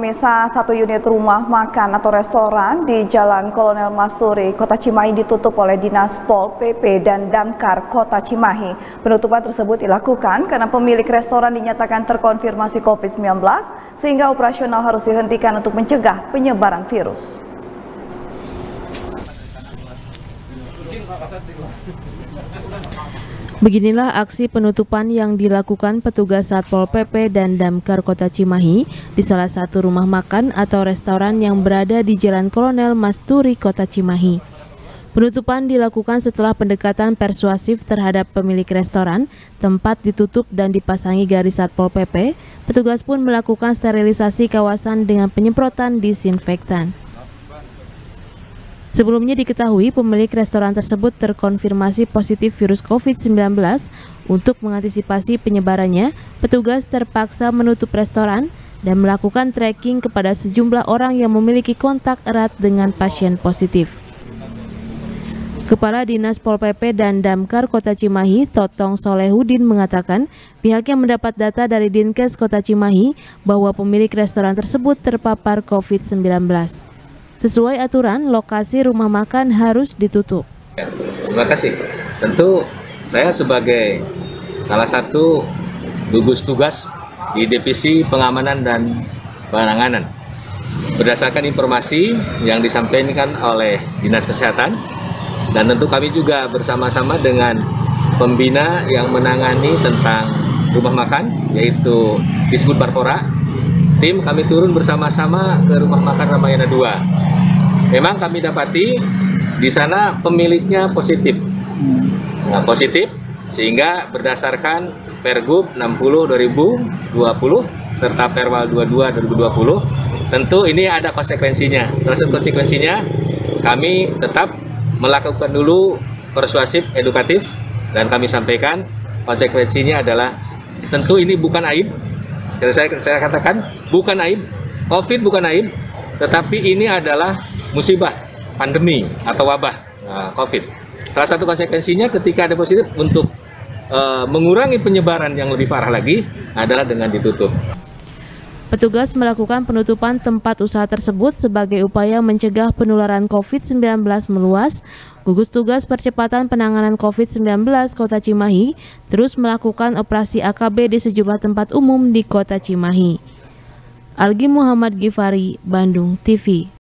pemirsa, satu unit rumah makan atau restoran di Jalan Kolonel Masuri, Kota Cimahi ditutup oleh Dinas Pol PP dan Damkar Kota Cimahi. Penutupan tersebut dilakukan karena pemilik restoran dinyatakan terkonfirmasi COVID-19 sehingga operasional harus dihentikan untuk mencegah penyebaran virus. Beginilah aksi penutupan yang dilakukan petugas Satpol PP dan Damkar Kota Cimahi di salah satu rumah makan atau restoran yang berada di Jalan Kolonel Masuri, Kota Cimahi. Penutupan dilakukan setelah pendekatan persuasif terhadap pemilik restoran, tempat ditutup dan dipasangi garis Satpol PP. Petugas pun melakukan sterilisasi kawasan dengan penyemprotan disinfektan. Sebelumnya diketahui pemilik restoran tersebut terkonfirmasi positif virus COVID-19. Untuk mengantisipasi penyebarannya, petugas terpaksa menutup restoran dan melakukan tracking kepada sejumlah orang yang memiliki kontak erat dengan pasien positif. Kepala Dinas Pol PP dan Damkar Kota Cimahi, Totong Solehudin, mengatakan pihaknya mendapat data dari Dinkes Kota Cimahi bahwa pemilik restoran tersebut terpapar COVID-19. Sesuai aturan, lokasi rumah makan harus ditutup. Terima kasih. Tentu saya sebagai salah satu gugus tugas di Divisi Pengamanan dan Penanganan, berdasarkan informasi yang disampaikan oleh Dinas Kesehatan, dan tentu kami juga bersama-sama dengan pembina yang menangani tentang rumah makan, yaitu Disbud Parpora, tim kami turun bersama-sama ke rumah makan Ramayana 2. Memang kami dapati di sana pemiliknya positif. Nah, positif sehingga berdasarkan Pergub 60/2020 serta Perwal 22/2020, tentu ini ada konsekuensinya. Salah satu konsekuensinya kami tetap melakukan dulu persuasif edukatif, dan kami sampaikan konsekuensinya adalah tentu ini bukan aib. Saya katakan bukan aib, COVID bukan aib, tetapi ini adalah musibah, pandemi atau wabah COVID. Salah satu konsekuensinya ketika ada positif, untuk mengurangi penyebaran yang lebih parah lagi adalah dengan ditutup. Petugas melakukan penutupan tempat usaha tersebut sebagai upaya mencegah penularan COVID-19 meluas. Gugus Tugas Percepatan Penanganan COVID-19 Kota Cimahi terus melakukan operasi AKB di sejumlah tempat umum di Kota Cimahi. Algi Muhammad Gifari, Bandung TV.